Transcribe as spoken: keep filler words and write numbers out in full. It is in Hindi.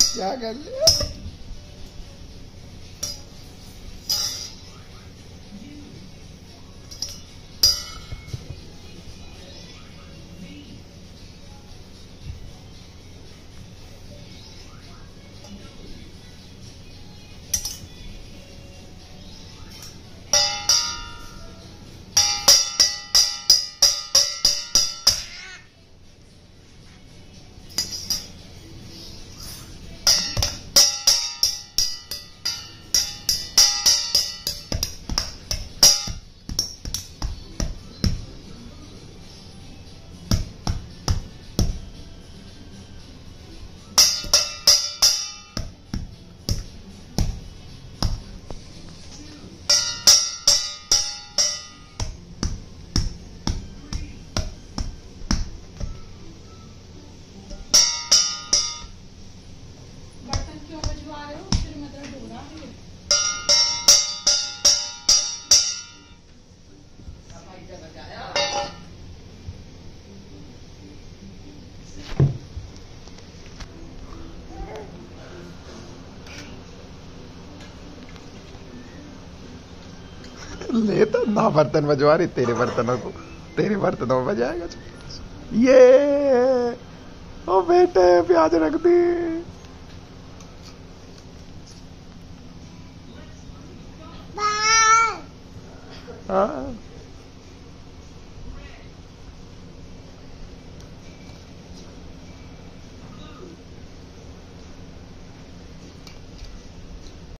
क्या कर लिया? ले तो ना बर्तन बजवा रही, तेरे बर्तनों को तेरे बर्तनों में बजाएगा। ये ओ बेटे प्याज रख दी। हाँ